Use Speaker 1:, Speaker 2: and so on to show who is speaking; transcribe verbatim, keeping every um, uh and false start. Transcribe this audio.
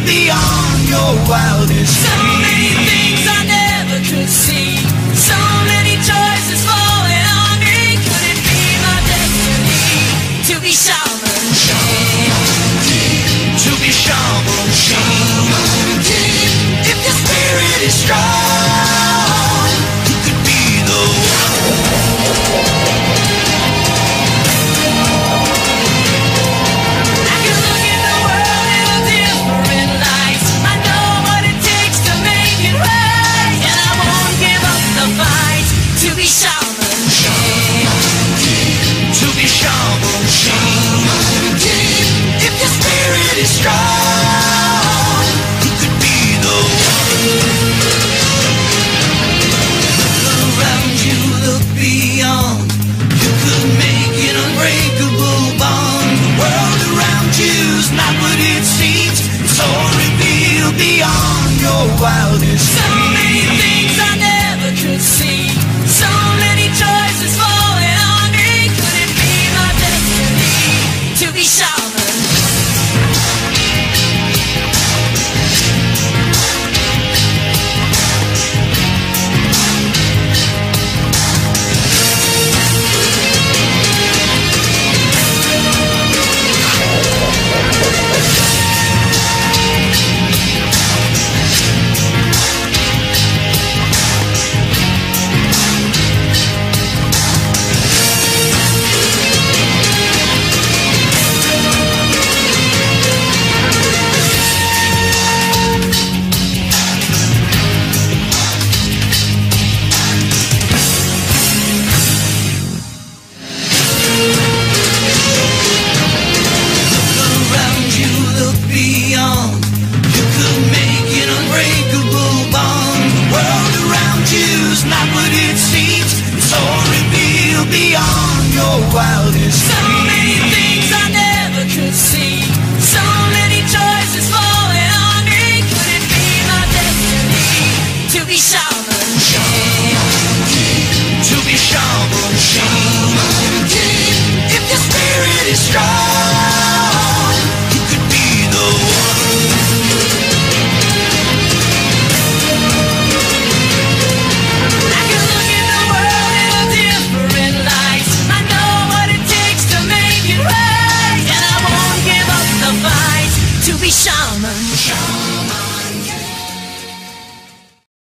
Speaker 1: beyond your wildest
Speaker 2: So
Speaker 1: dreams.
Speaker 2: many things I never could see, so many choices falling on me. Could it be my destiny to be shaman?
Speaker 1: To be shamon, shamon. If your spirit is strong, you could be the one.
Speaker 2: I can look at the world in a different light. I know what it takes to make it right, and I won't give up the fight to be shaman.
Speaker 1: To be shamon, shamon. If your spirit is strong, you could be the one. Look around you, look beyond. You could make an unbreakable bond. The world around you's not what it seems. It's all revealed beyond your wildest
Speaker 2: So many
Speaker 1: dreams.
Speaker 2: things I never could see, so many choices falling on me. Could it be my destiny to be shaman?
Speaker 1: Around you, look beyond. You could make an unbreakable bond. The world around you's not what it seems. It's all revealed beyond your wildest
Speaker 2: So many
Speaker 1: dreams.
Speaker 2: things I never could see, so many choices falling on me. Could it be my destiny to be shaman?
Speaker 1: To be shamon, shamon. If your spirit is strong, you could be the one.
Speaker 2: I can look at the world in a different light. I know what it takes to make it right, and I won't give up the fight to be shaman.